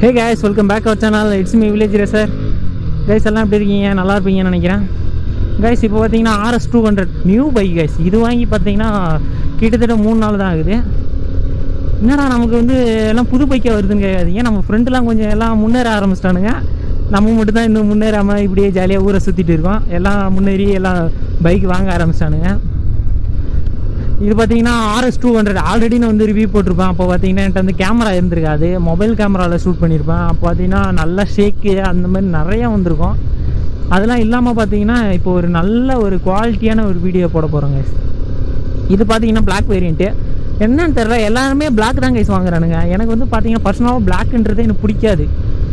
Hey guys, welcome back to our channel. It's me Village Racer. Guys, எல்லாம் எப்படி இருக்கீங்க? நல்லா இருப்பீங்கன்னு நினைக்கிறேன். Guys, இப்போ பார்த்தீங்கன்னா rs200 நியூ பைக் guys. இது வாங்கி பார்த்தீங்கன்னா கிட்டத்தட்ட 3 நாள் தான் ஆகுது. என்னடா நமக்கு வந்து எல்லாம் புது பைக்காக வருதுன்னு கேட்காதீங்க. நம்ம ஃப்ரெண்டுலாம் கொஞ்சம் எல்லாம் முன்னேற ஆரம்பிச்சிட்டானுங்க. நம்ம மட்டும் தான் இன்னும் முன்னேறாமல் இப்படியே ஜாலியாக ஊரை சுற்றிட்டு இருக்கோம். எல்லாம் முன்னேறி எல்லாம் பைக் வாங்க ஆரம்பிச்சிட்டானுங்க. இது பார்த்தீங்கன்னா rs200 ஆல்ரெடி நான் வந்து ரிவ்யூ போட்டிருப்பேன். அப்போ பார்த்தீங்கன்னா என்கிட்ட வந்து கேமரா இருந்திருக்காது, மொபைல் கேமராவில் ஷூட் பண்ணியிருப்பேன். அப்போ பார்த்தீங்கன்னா நல்லா ஷேக்கு அந்த மாதிரி நிறையா வந்திருக்கும். அதெல்லாம் இல்லாமல் பார்த்தீங்கன்னா இப்போ ஒரு நல்ல ஒரு குவாலிட்டியான ஒரு வீடியோ போட போகிறோங்க. இது பார்த்தீங்கன்னா பிளாக் வேரியண்ட்டு. என்னன்னு தெரியல, எல்லாருமே பிளாக் தான் கைஸ் வாங்குறானுங்க. எனக்கு வந்து பார்த்தீங்கன்னா பர்சனலாக பிளாக்ன்றது எனக்கு பிடிக்காது.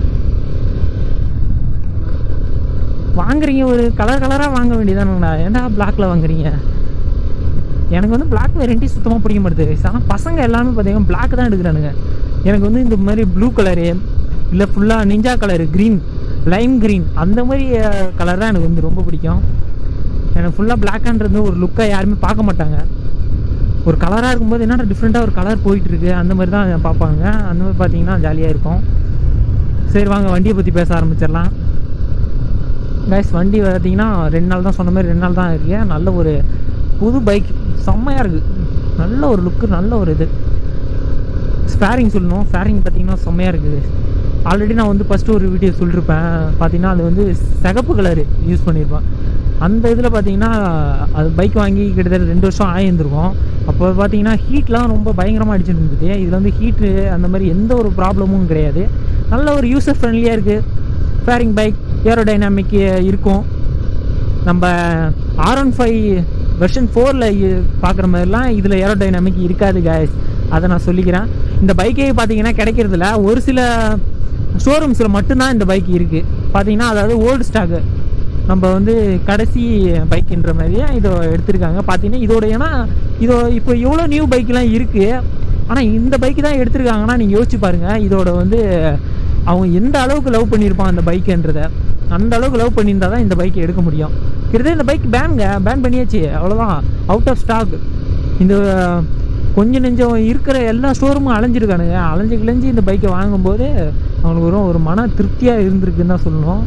வாங்குறீங்க ஒரு கலராக வாங்க வேண்டியதானுங்கண்ணா, ஏன்டா பிளாக்ல வாங்குறீங்க? எனக்கு வந்து பிளாக் வேரியண்ட்டி சுத்தமாக பிடிக்க மாட்டேது. ஆனால் பசங்க எல்லாமே பார்த்தீங்கன்னா பிளாக் தான் எடுக்கிறானுங்க. எனக்கு வந்து இந்த மாதிரி ப்ளூ கலரு இல்லை ஃபுல்லாக ninja colour, green, lime green அந்த மாதிரி கலர் தான் எனக்கு வந்து ரொம்ப பிடிக்கும். எனக்கு ஃபுல்லாக பிளாக்ன்றது ஒரு லுக்காக யாருமே பார்க்க மாட்டாங்க. ஒரு கலராக இருக்கும்போது என்னடா டிஃப்ரெண்ட்டாக ஒரு கலர் போயிட்டுருக்கு அந்த மாதிரி தான் பார்ப்பாங்க. அந்த மாதிரி பார்த்தீங்கன்னா ஜாலியாக இருக்கும். சரி வாங்க வண்டியை பற்றி பேச ஆரம்பிச்சிடலாம். கைஸ், வண்டி பார்த்தீங்கன்னா 2 நாள் தான், சொன்ன மாதிரி 2 நாள் தான் இருக்கு. நல்ல ஒரு புது பைக், செம்மையாக இருக்குது. நல்ல ஒரு லுக்கு, நல்ல ஒரு இது. ஸ்பேரிங் சொல்லணும், ஸ்பேரிங் பார்த்தீங்கன்னா செம்மையாக இருக்குது. ஆல்ரெடி நான் வந்து ஃபஸ்ட்டு ஒரு வீடியோ சொல்லியிருப்பேன். பார்த்தீங்கன்னா அது வந்து சிகப்பு கலரு யூஸ் பண்ணியிருப்பேன். அந்த இதில் பார்த்தீங்கன்னா அது பைக் வாங்கி கிட்டத்தட்ட 2 வருஷம் ஆகியிருந்திருக்கும். அப்போ பார்த்தீங்கன்னா ஹீட்லாம் ரொம்ப பயங்கரமாக அடிச்சுட்டு இருந்தது. இதில் வந்து ஹீட்டு அந்த மாதிரி எந்த ஒரு ப்ராப்ளமும் கிடையாது. நல்ல ஒரு யூசர் ஃப்ரெண்ட்லியாக இருக்குது. ஸ்பேரிங் பைக், ஏரோடைனாமிக் இருக்கும். நம்ம R15 வெர்ஷன் 4ல் பார்க்குற மாதிரிலாம் இதில் ஏரோடைனாமிக் இருக்காது காய்ஸ், அதை நான் சொல்லிக்கிறேன். இந்த பைக்கே பார்த்தீங்கன்னா கிடைக்கிறதுல ஒரு சில ஷோரூம்ஸில் மட்டும்தான் இந்த பைக் இருக்குது. பார்த்தீங்கன்னா அதாவது ஓல்டு ஸ்டாக்கு, நம்ம வந்து கடைசி பைக்குன்ற மாதிரியே இதை எடுத்திருக்காங்க. பார்த்தீங்கன்னா இதோட, ஏன்னா இதோ இப்போ எவ்வளோ நியூ பைக்கெலாம் இருக்குது, ஆனால் இந்த பைக்கு தான் எடுத்திருக்காங்கன்னா நீங்கள் யோசிச்சு பாருங்கள். இதோட வந்து அவங்க எந்த அளவுக்கு லவ் பண்ணியிருப்பான் அந்த பைக்குன்றதை. அந்த அளவுக்கு லவ் பண்ணியிருந்தால் தான் இந்த பைக்கை எடுக்க முடியும். கிட்டத்தட்ட இந்த பைக் பேன் பண்ணியாச்சு, அவ்வளோதான், அவுட் ஆஃப் ஸ்டாக். இந்த கொஞ்சம் நெஞ்சம் இருக்கிற எல்லா ஸ்டோரூமும் அலைஞ்சிருக்கானுங்க. அலைஞ்சு இந்த பைக்கை வாங்கும்போது அவங்களுக்கு ஒரு மன திருப்தியாக இருந்திருக்குன்னு தான் சொல்லணும்.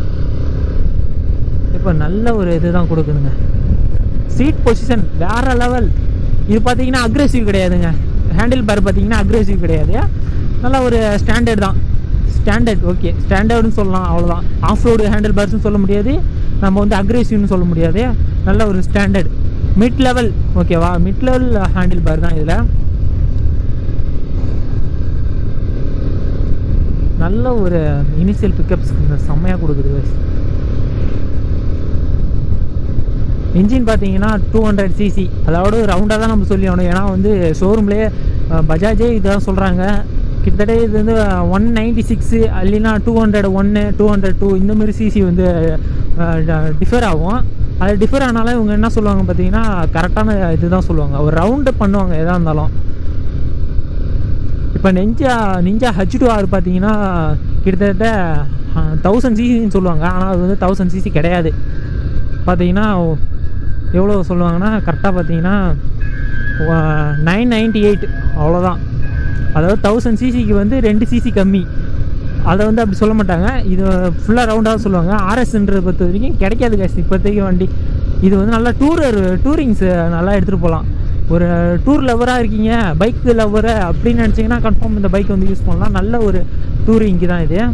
இப்போ நல்ல ஒரு இது தான் கொடுக்குதுங்க. சீட் பொசிஷன் வேறு லெவல். இது பார்த்தீங்கன்னா அக்ரெசிவ் கிடையாதுங்க. ஹேண்டில் பார் பார்த்தீங்கன்னா அக்ரெசிவ் கிடையாது, நல்லா ஒரு ஸ்டாண்டர்ட் தான். ஸ்டாண்டர்ட், ஓகே, ஸ்டாண்டர்டுன்னு சொல்லலாம், அவ்வளோதான். ஆஃப் ரோடு ஹேண்டில் பார்ஸ்ன்னு சொல்ல முடியாது, நம்ம வந்து அக்ரெசிவ்னு சொல்ல முடியாது. நல்ல ஒரு ஸ்டாண்டர்ட் மிட் லெவல், ஓகேவா, மிட் லெவல் ஹேண்டில் பார் தான் இதில். நல்ல ஒரு இனிஷியல் பிக்கப்ஸ் செம்மையாக கொடுக்குது. இன்ஜின் பார்த்தீங்கன்னா 200cc, அதாவது ரவுண்டாக தான் நம்ம சொல்லி ஆகணும். ஏன்னா வந்து ஷோரூம்லேயே பஜாஜே இதான் சொல்கிறாங்க. கிட்டத்தட்ட இது வந்து 196 இல்லைன்னா 201, 202 இந்த மாதிரி சிசி வந்து டிஃபர் ஆகும். அது டிஃபர் ஆனாலும் இவங்க என்ன சொல்லுவாங்க பார்த்தீங்கன்னா கரெக்டான இதுதான் சொல்லுவாங்க, ஒரு ரவுண்டு பண்ணுவாங்க எதாக இருந்தாலும். இப்போ நிஞ்சா H2R பார்த்தீங்கன்னா கிட்டத்தட்ட 1000cc சொல்லுவாங்க, ஆனால் அது வந்து 1000cc கிடையாது. பார்த்தீங்கன்னா எவ்வளோ சொல்லுவாங்கன்னா கரெக்டாக பார்த்தீங்கன்னா 998, அவ்வளோதான். அதாவது 1000cc வந்து 2cc கம்மி, அதை வந்து அப்படி சொல்ல மாட்டாங்க. இது ஃபுல்லாக ரவுண்டாக சொல்லுவாங்க. RSன்றது பொறுத்த வரைக்கும் கிடைக்காது கேஸ் இப்போதைக்கு வண்டி. இது வந்து நல்லா டூரிங்ஸ் நல்லா எடுத்துகிட்டு போகலாம். ஒரு டூர் லவராக இருக்கீங்க, பைக் லவரு அப்படின்னு நினச்சிங்கன்னா கன்ஃபார்ம் இந்த பைக் வந்து யூஸ் பண்ணலாம். நல்ல ஒரு டூரிங்க்கு தான் இது.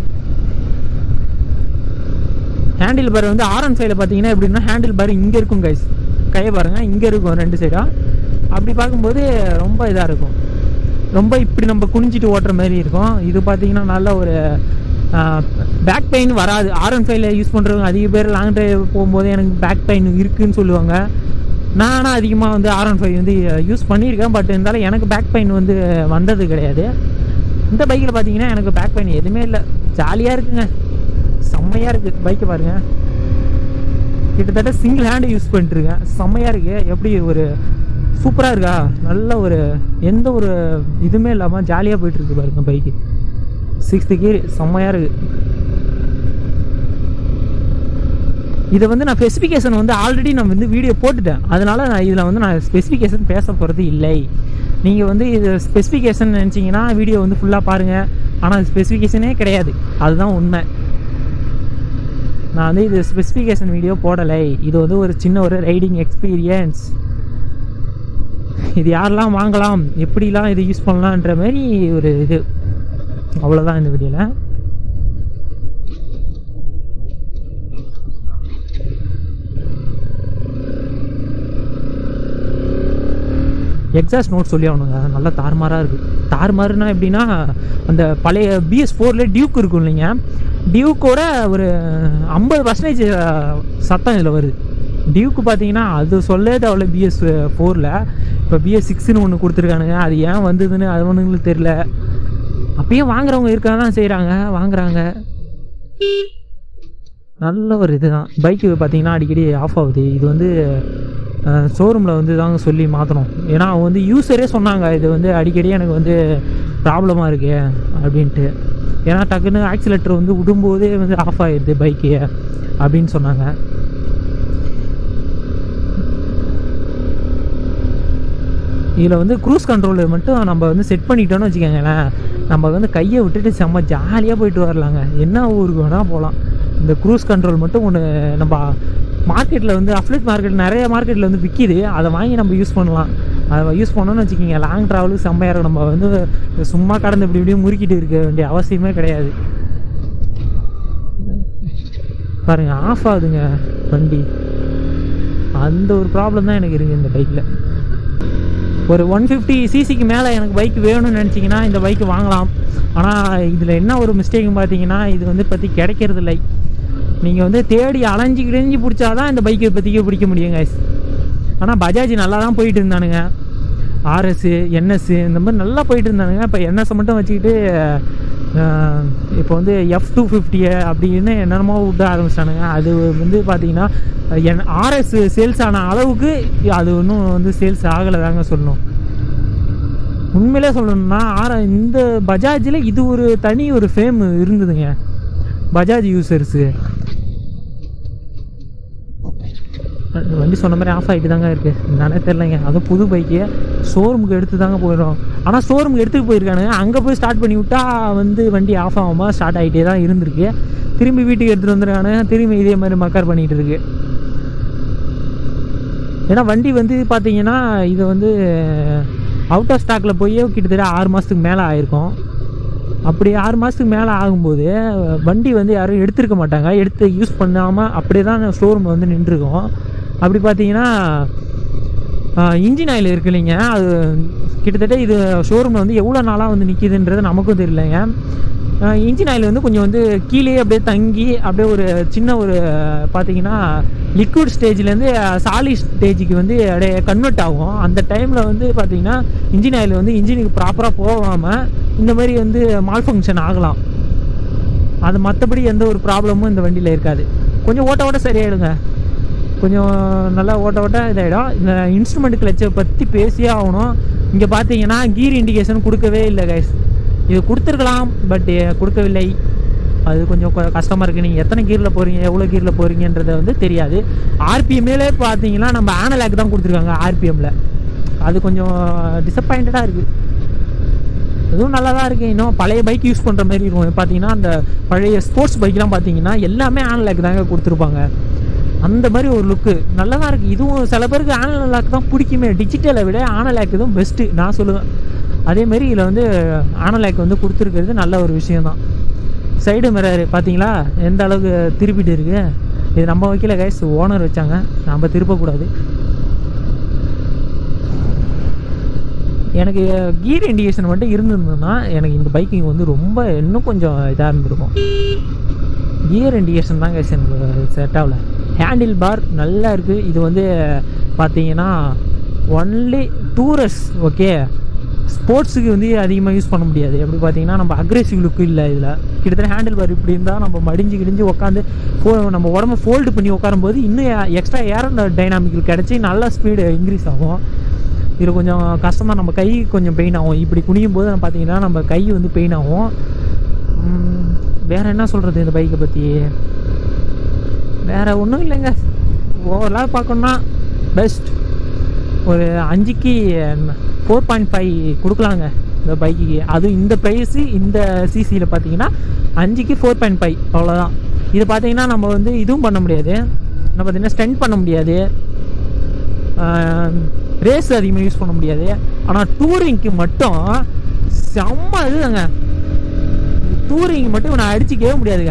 ஹேண்டில் பார் வந்து R15 பார்த்தீங்கன்னா எப்படின்னா ஹேண்டில் பார் இங்கே இருக்கும் கைஸ், கையை பாருங்கள், இங்கே இருக்கும் 2 சைடாக. அப்படி பார்க்கும்போது ரொம்ப இதாக இருக்கும், ரொம்ப இப்படி நம்ம குனிஞ்சிட்டு ஓட்டுற மாதிரி இருக்கும். இது பார்த்தீங்கன்னா நல்ல ஒரு பேக் பெயின் வராது. R15 யூஸ் பண்ணுறவங்க அதிக பேர் லாங் ட்ரைவ் போகும்போது எனக்கு பேக் பெயின் இருக்குதுன்னு சொல்லுவாங்க. நான் ஆனால் அதிகமாக வந்து R15 வந்து யூஸ் பண்ணியிருக்கேன், பட் இருந்தாலும் எனக்கு பேக் பெயின் வந்து வந்தது கிடையாது. இந்த பைக்கில் பார்த்தீங்கன்னா எனக்கு பேக் பெயின் எதுவுமே இல்லை, ஜாலியாக இருக்குங்க, செம்மையாக இருக்குது. பைக்கை பாருங்கள், கிட்டத்தட்ட சிங்கிள் ஹேண்டு யூஸ் பண்ணிட்டுருக்கேன், செம்மையாக இருக்குது. எப்படி ஒரு சூப்பராக இருக்கா, நல்ல ஒரு எந்த ஒரு இதுவுமே இல்லாமல் ஜாலியாக போயிட்டுருக்கு பாருங்க பைக்கு. 6th கியர் செம்மையாக இருக்குது. இதை வந்து நான் ஸ்பெசிஃபிகேஷன் வந்து ஆல்ரெடி நான் வந்து வீடியோ போட்டுட்டேன், அதனால் நான் இதில் வந்து நான் ஸ்பெசிஃபிகேஷன் பேச போகிறது இல்லை. நீங்கள் வந்து இது ஸ்பெசிஃபிகேஷன் நினச்சிங்கன்னா வீடியோ வந்து ஃபுல்லாக பாருங்கள். ஆனால் அது ஸ்பெசிஃபிகேஷனே கிடையாது. அதுதான் உண்மை. நான் வந்து இது ஸ்பெசிஃபிகேஷன் வீடியோ போடலை, இது வந்து ஒரு சின்ன ஒரு ரைடிங் எக்ஸ்பீரியன்ஸ். இது யாரெல்லாம் வாங்கலாம், எப்படிலாம் இது யூஸ் பண்ணலான்ற மாதிரி ஒரு இது, அவ்வளோதான் இந்த வீடியோவில். எக்ஸாஸ்ட் நோட் சொல்லி ஆகணுங்க, நல்லா தாறுமாறாக இருக்குது. தாறுமாறுனா எப்படின்னா, அந்த பழைய BS4 டியூக் இருக்கும் இல்லைங்க, டியூக்கோட ஒரு 50% சத்தம் இதில் வருது. டியூக்கு பார்த்தீங்கன்னா அது சொல்லவே அவ்வளோ BS4. இப்போ BS6ன்னு ஒன்று கொடுத்துருக்கானுங்க. அது ஏன் வந்ததுன்னு அது ஒன்றுங்களுக்கு தெரில. அப்பயும் வாங்குறவங்க இருக்க தான் செய்கிறாங்க, வாங்குறாங்க. நல்ல ஒரு இதுதான். பைக்கு பார்த்தீங்கன்னா அடிக்கடி ஆஃப் ஆகுது. இது வந்து ஷோரூமில் வந்து தாங்க சொல்லி மாற்றணும். ஏன்னா அவங்க வந்து யூஸரே சொன்னாங்க இது வந்து அடிக்கடி எனக்கு வந்து ப்ராப்ளமாக இருக்கு அப்படின்ட்டு. ஏன்னா டக்குன்னு ஆக்சிலேட்டர் வந்து விடும்போதே வந்து ஆஃப் ஆகிடுது பைக்கு அப்படின்னு சொன்னாங்க. இதில் வந்து க்ரூஸ் கண்ட்ரோல் மட்டும் நம்ம வந்து செட் பண்ணிட்டோன்னு வச்சுக்கோங்களேன், நம்ம வந்து கையை விட்டுட்டு செம்ம ஜாலியாக போயிட்டு வரலாங்க. என்ன ஊருக்கு வேணால் போகலாம். இந்த க்ரூஸ் கண்ட்ரோல் மட்டும் ஒன்று நம்ம மார்க்கெட்டில் வந்து அஃப்லெட் மார்க்கெட் நிறைய மார்க்கெட்டில் வந்து விற்கிது. அதை வாங்கி நம்ம யூஸ் பண்ணலாம். அதை யூஸ் பண்ணோன்னு வச்சுக்கிங்க, லாங் ட்ராவலுக்கு செம்மையாக இருக்கும். நம்ம வந்து சும்மா கடந்து இப்படி இப்படியும் முறுக்கிட்டு இருக்க வேண்டிய அவசியமே கிடையாது. பாருங்கள், ஆஃப் ஆகுதுங்க வண்டி. அந்த ஒரு ப்ராப்ளம் தான் எனக்கு இருக்குது இந்த பைக்கில். ஒரு 150cc மேலே எனக்கு பைக் வேணும்னு நினச்சிங்கன்னா இந்த பைக்கு வாங்கலாம். ஆனால் இதில் என்ன ஒரு மிஸ்டேக்குன்னு பார்த்தீங்கன்னா, இது வந்து பற்றி கிடைக்கிறது இல்லை. நீங்கள் வந்து தேடி அலைஞ்சி கிழிஞ்சி பிடிச்சாதான் இந்த பைக்கை பற்றிக்க பிடிக்க முடியுங்க. ஆனால் பஜாஜ் நல்லா தான் போயிட்டு இருந்தானுங்க. RS, NS இந்த மாதிரி நல்லா போயிட்டு இருந்தானுங்க. இப்போ NS மட்டும் வச்சுக்கிட்டு இப்போ வந்து F250 அப்படின்னு என்னென்னமோ விட்டு ஆரம்பிச்சிட்டானுங்க. அது வந்து பார்த்தீங்கன்னா RS சேல்ஸ் ஆன அளவுக்கு அது இன்னும் வந்து சேல்ஸ் ஆகலை தாங்க சொல்லணும். உண்மையிலே சொல்லணும்னா இந்த பஜாஜில் இது ஒரு தனி ஒரு ஃபேம் இருந்ததுங்க பஜாஜ் யூசர்ஸு. வண்டி சொன்ன மாதிரி ஆஃப் ஆகிட்டு தாங்க இருக்குது. என்னன்னே தெரிலங்க. அதுவும் புது பைக்கு ஷோரூமுக்கு எடுத்து தாங்க போயிடும். ஆனால் ஷோரூமுக்கு எடுத்துகிட்டு போயிருக்கானுங்க. அங்கே போய் ஸ்டார்ட் பண்ணி விட்டா வந்து வண்டி ஆஃப் ஆகாமல் ஸ்டார்ட் ஆகிட்டே தான் இருந்திருக்கு. திரும்பி வீட்டுக்கு எடுத்துகிட்டு வந்துருக்கானுங்க. திரும்பி இதே மாதிரி மக்கார் பண்ணிகிட்டு இருக்கு. ஏன்னா வண்டி வந்து பார்த்தீங்கன்னா இது வந்து அவுட் ஆஃப் ஸ்டாக்கில் போய் கிட்டத்தட்ட 6 மாதத்துக்கு மேலே ஆகிருக்கும். அப்படி 6 மாதத்துக்கு மேலே ஆகும்போது வண்டி வந்து யாரும் எடுத்துருக்க மாட்டாங்க. எடுத்து யூஸ் பண்ணாமல் அப்படியே தான் ஷோரூம் வந்து நின்றுருக்கோம். அப்படி பார்த்தீங்கன்னா இன்ஜின் ஆயில் இருக்கு இல்லைங்க, அது கிட்டத்தட்ட இது ஷோரூமில் வந்து எவ்வளோ நாளாக வந்து நிற்கிதுன்றது நமக்கும் தெரியலைங்க. இன்ஜின் ஆயில் வந்து கொஞ்சம் வந்து கீழே அப்படியே தங்கி அப்படியே ஒரு சின்ன ஒரு பார்த்தீங்கன்னா லிக்விட் ஸ்டேஜ்லேருந்து சாலிட் ஸ்டேஜுக்கு வந்து அப்படியே கன்வெர்ட் ஆகும். அந்த டைமில் வந்து பார்த்தீங்கன்னா இன்ஜின் ஆயில் வந்து இன்ஜினுக்கு ப்ராப்பராக போகாமல் இந்த மாதிரி வந்து மால் ஃபங்க்ஷன் ஆகலாம். அது மற்றபடி எந்த ஒரு ப்ராப்ளமும் இந்த வண்டியில் இருக்காது. கொஞ்சம் ஓட்ட சரியாயிடுங்க. கொஞ்சம் நல்லா ஓட்ட இதாகிடும். இந்த இன்ஸ்ட்ருமெண்ட் கிளச்சை பற்றி பேசியே ஆகணும். இங்கே பார்த்தீங்கன்னா கீர் இண்டிகேஷன் கொடுக்கவே இல்லை கைஸ். இது கொடுத்துருக்கலாம், பட் கொடுக்கவில்லை. அது கொஞ்சம் கஷ்டமாக இருக்குது. நீங்கள் எத்தனை கீரில் போகிறீங்க, எவ்வளோ கீரில் போகிறீங்கன்றதை வந்து தெரியாது. RPMலே பார்த்தீங்கன்னா நம்ம ஆனலாக் தான் கொடுத்துருக்காங்க RPMல. அது கொஞ்சம் டிசப்பாயிண்டடாக இருக்குது. அதுவும் நல்லா தான் இருக்குது. இன்னும் பழைய பைக் யூஸ் பண்ணுற மாதிரி இருக்கும். பார்த்தீங்கன்னா அந்த பழைய ஸ்போர்ட்ஸ் பைக்லாம் பார்த்தீங்கன்னா எல்லாமே ஆனலாக் தாங்க கொடுத்துருப்பாங்க. அந்த மாதிரி ஒரு லுக்கு நல்லா தான் இருக்குது. இதுவும் சில பேருக்கு ஆனலாக் தான் பிடிக்குமே. டிஜிட்டலை விட ஆனலாக் இதுவும் பெஸ்ட்டு நான் சொல்லுவேன். அதேமாரி இதில் வந்து ஆனலாக் வந்து கொடுத்துருக்கிறது நல்ல ஒரு விஷயந்தான். சைடு மிரர் பார்த்தீங்களா எந்த அளவுக்கு திருப்பிட்டு இருக்குது. இது நம்ம வைக்கல கைஸ், ஓனர் வச்சாங்க, நம்ம திருப்பக்கூடாது. எனக்கு கீர் இண்டிகேஷன் மட்டும் இருந்திருந்ததுன்னா எனக்கு இந்த பைக்கிங் வந்து ரொம்ப இன்னும் கொஞ்சம் இதாக இருந்திருக்கும். கியர் இண்டிகேஷன் தான் கைஸ் எனக்கு செட் ஆகல. ஹேண்டில் பார் நல்லா இருக்குது. இது வந்து பார்த்தீங்கன்னா ஒன்லி டூரஸ் ஓகே. ஸ்போர்ட்ஸுக்கு வந்து அதிகமாக யூஸ் பண்ண முடியாது. எப்படி பார்த்தீங்கன்னா நம்ம அக்ரெசிவ் லுக்கு இல்லை இதில். கிட்டத்தட்ட ஹேண்டில் பார் இப்படி இருந்தால் நம்ம மடிஞ்சு உட்காந்து நம்ம உடம்பு ஃபோல்டு பண்ணி உட்காரும்போது இன்னும் எக்ஸ்ட்ரா ஏர் டைனாமிக் கிடச்சி நல்லா ஸ்பீடு இன்க்ரீஸ் ஆகும். இதில் கொஞ்சம் கஷ்டமாக நம்ம கை கொஞ்சம் பெயின் ஆகும். இப்படி குனியும் போது பார்த்தீங்கன்னா நம்ம கை வந்து பெயின் ஆகும். வேறு என்ன சொல்கிறது இந்த பைக்கை பற்றி, வேறு ஒன்றும் இல்லைங்க. ஓவராலாக பார்க்கணுன்னா பெஸ்ட் ஒரு 5க்கு 4.5 கொடுக்கலாங்க இந்த பைக்குக்கு. அதுவும் இந்த ப்ரைஸு இந்த சிசியில் பார்த்தீங்கன்னா 5க்கு 4.5 அவ்வளோதான். இது பார்த்தீங்கன்னா நம்ம வந்து இதுவும் பண்ண முடியாது, நம்ம பார்த்தீங்கன்னா ஸ்டெண்ட் பண்ண முடியாது, ரேஸ் அதிகமாக யூஸ் பண்ண முடியாது. ஆனால் டூரிங்க்கு மட்டும் செம்ம இதுதாங்க. டூரிங் மட்டும் நான் அடிச்சுக்கவே முடியாதுங்க.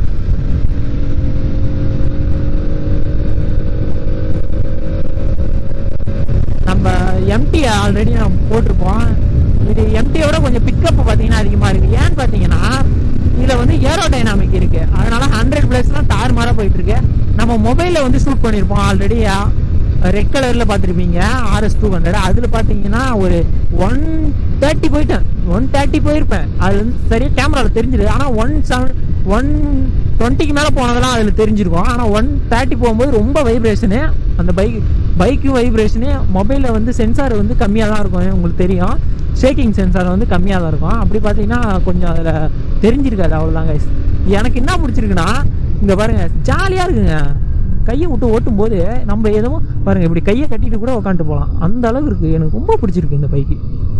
நம்ம எம்டி ஆல்ரெடி நம்ம போட்டிருப்போம். இது எம்டியோட கொஞ்சம் பிக்கப் பார்த்தீங்கன்னா அதிகமாக இருக்குது. ஏன்னு பார்த்தீங்கன்னா இதில் வந்து ஏரோடைனாமிக் இருக்குது, அதனால 100+ தார் மாறாக போயிட்டுருக்கு. நம்ம மொபைலில் வந்து ஷூட் பண்ணியிருப்போம் ஆல்ரெடி, ரெட் கலரில் பார்த்துருப்பீங்க rs200. அதில் பார்த்தீங்கன்னா ஒரு 130 போயிட்டேன், 130 போயிருப்பேன். அது வந்து சரியாக கேமராவில் தெரிஞ்சிருது. ஆனால் 120க்கு மேலே போனதெல்லாம் அதில் தெரிஞ்சிருக்கும். ஆனால் 130 போகும்போது ரொம்ப வைப்ரேஷனு, அந்த பைக்கு வைப்ரேஷனு. மொபைலில் வந்து சென்சார் வந்து கம்மியாக தான் இருக்கும், உங்களுக்கு தெரியும், ஷேக்கிங் சென்சார் வந்து கம்மியாக தான் இருக்கும். அப்படி பார்த்தீங்கன்னா கொஞ்சம் அதில் தெரிஞ்சிருக்காது, அவ்வளோதாங்க. எனக்கு என்ன பிடிச்சிருக்குன்னா இங்கே பாருங்கள், ஜாலியாக இருக்குங்க. கையை விட்டு ஓட்டும் போது நம்ம எதுவும் பாருங்கள், இப்படி கையை கட்டிட்டு கூட உட்காந்துட்டு போகலாம், அந்த அளவுக்கு இருக்குது. எனக்கு ரொம்ப பிடிச்சிருக்கு இந்த பைக்கு.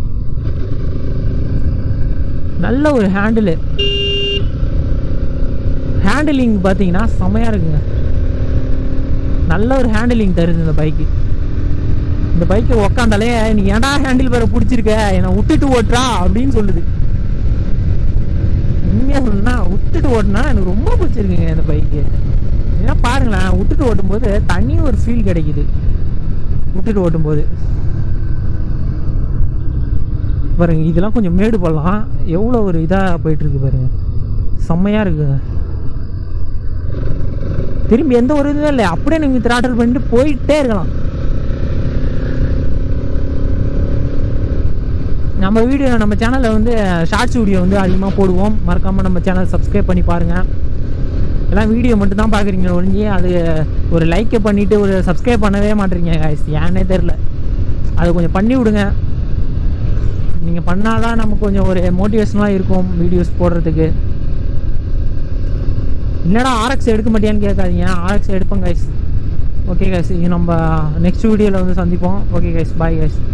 நல்ல ஒரு ஹேண்டிலிங் பார்த்தீங்கன்னா செம்மையாக இருக்குங்க. நல்ல ஒரு ஹேண்டிலிங் தருது இந்த பைக்கு. இந்த பைக்கை உக்காந்தாலே நீ ஏன்டா ஹேண்டில் பேரை பிடிச்சிருக்க, என்னை விட்டுட்டு ஓட்டுறா அப்படின்னு சொல்லுது. உண்மையாக சொல்லணும்னா விட்டுட்டு ஓட்டுனா எனக்கு ரொம்ப பிடிச்சிருக்குங்க இந்த பைக்கு. ஏன்னா பாருங்களேன், விட்டுட்டு ஓட்டும்போது தனி ஒரு ஃபீல் கிடைக்குது. விட்டுட்டு ஓட்டும்போது பாருங்க, இதெல்லாம் கொஞ்சம் மேடு போடலாம், எவ்வளோ ஒரு இதாக போயிட்டுருக்கு பாருங்க, செம்மையாக இருக்குங்க. திரும்பி எந்த ஒரு இதுவும் இல்லை, அப்படியே நீங்கள் த்ராட்டல் பண்ணிட்டு போயிட்டே இருக்கலாம். நம்ம வீடியோ நம்ம சேனலில் வந்து ஷார்ட்ஸ் வீடியோ வந்து அதிகமாக போடுவோம். மறக்காமல் நம்ம சேனல் சப்ஸ்கிரைப் பண்ணி பாருங்கள். எல்லாம் வீடியோ மட்டும் தான் பார்க்குறீங்க ஒழிஞ்சி அது ஒரு லைக்கை பண்ணிவிட்டு ஒரு சப்ஸ்கிரைப் பண்ணவே மாட்டேறீங்க guys, ஏன்னே தெரில. அது கொஞ்சம் பண்ணி விடுங்க. நீங்கள் பண்ணாதான் நமக்கு கொஞ்சம் ஒரு மோட்டிவேஷனலாக இருக்கும் வீடியோஸ் போடுறதுக்கு. என்னடா RX எடுக்க மாட்டியான்னு கேட்காதீங்க, RX எடுப்போம் guys. ஓகே guys, நம்ம நெக்ஸ்ட் வீடியோவில் வந்து சந்திப்போம். Okay guys, bye guys.